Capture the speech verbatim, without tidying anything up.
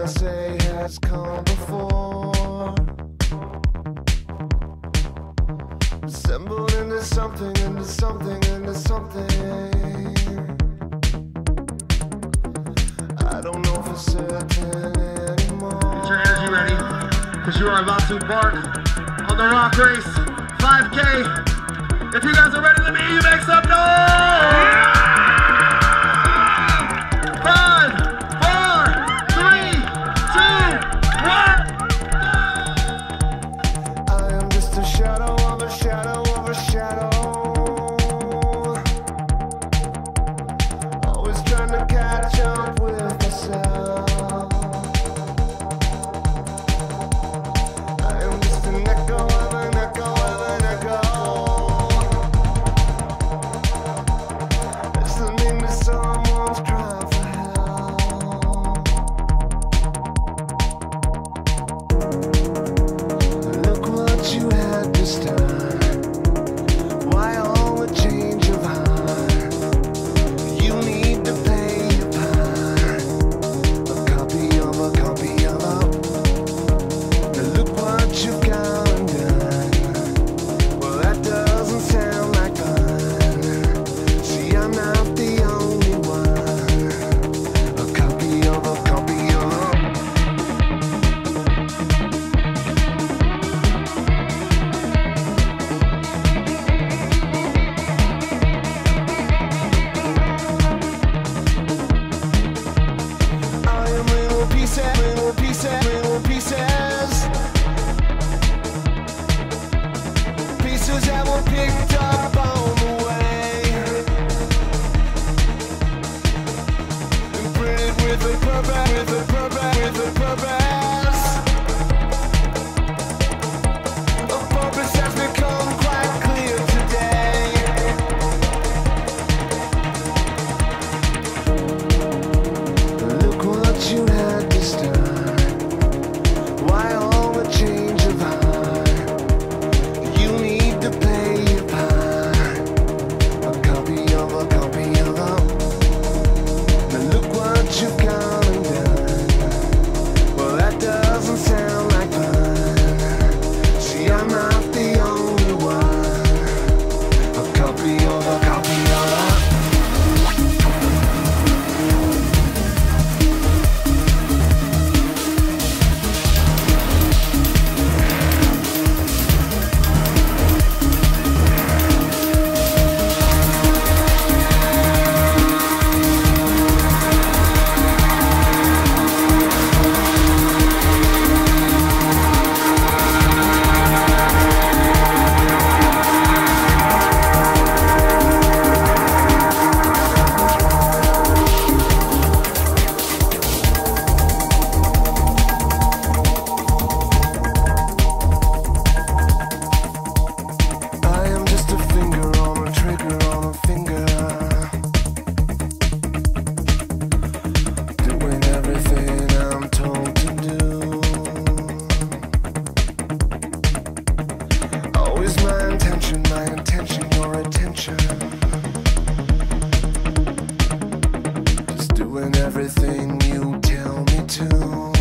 I say has come before, assembled into something, into something, into something. I don't know for certain anymore. Get your energy ready, because you are about to embark on the rock race five K. If you guys are ready, let me hear you make some noise! Five, four, three, two, one, I am just a shadow of a shadow of a shadow, always trying to catch up with myself. I am just an echo of an echo of an echo, listening to someone's cry for help. Look what you had to start. Why all the change of heart? You need to play your part. A copy of a copy of a. Now look what you've gone and done. Well, that doesn't sound like fun. See, I'm not the only one. A copy of a copy of a. I am little pieces, little pieces, little pieces. Pieces that were picked up on the way, imprinted with a purpose, with a purpose, with a purpose. A purpose has become quite clear today. Look what you had to start. Why all the change of heart? You need to play your part. A copy of a copy of a. Now look what you've gone and done. Well, that doesn't sound like fun. See, I'm not the only one. A copy of a copy of a. I am just a finger on a trigger on a finger, doing everything I'm told to do. Always my intention, my intention, your attention. Just doing everything you tell me to.